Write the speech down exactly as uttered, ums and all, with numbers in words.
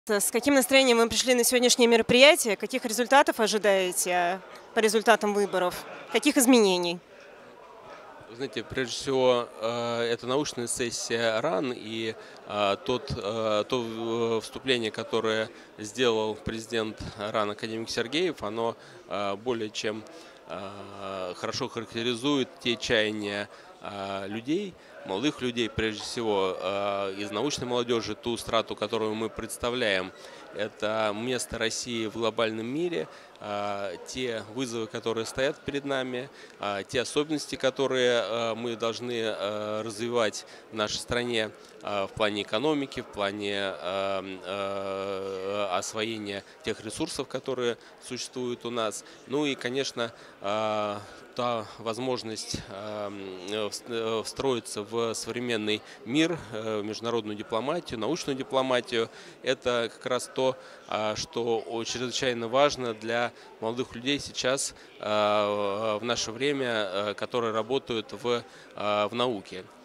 С каким настроением вы пришли на сегодняшнее мероприятие? Каких результатов ожидаете по результатам выборов? Каких изменений? Вы знаете, прежде всего, э, это научная сессия РАН, и э, тот, э, то э, вступление, которое сделал президент РАН академик Сергеев, оно э, более чем э, хорошо характеризует те чаяния э, людей, молодых людей, прежде всего, э, из научной молодежи, ту страту, которую мы представляем. Это место России в глобальном мире, э, те вызовы, которые стоят перед нами, э, те особенности, которые э, мы должны э, развивать в нашей стране э, в плане экономики, в плане э, э, освоения тех ресурсов, которые существуют у нас. Ну и, конечно, э, та возможность э, вс- встроиться в современный мир, э, в международную дипломатию, научную дипломатию, это как раз то, а, что о- чрезвычайно важно для молодых людей сейчас, а, в наше время, а, которые работают в, а, в науке.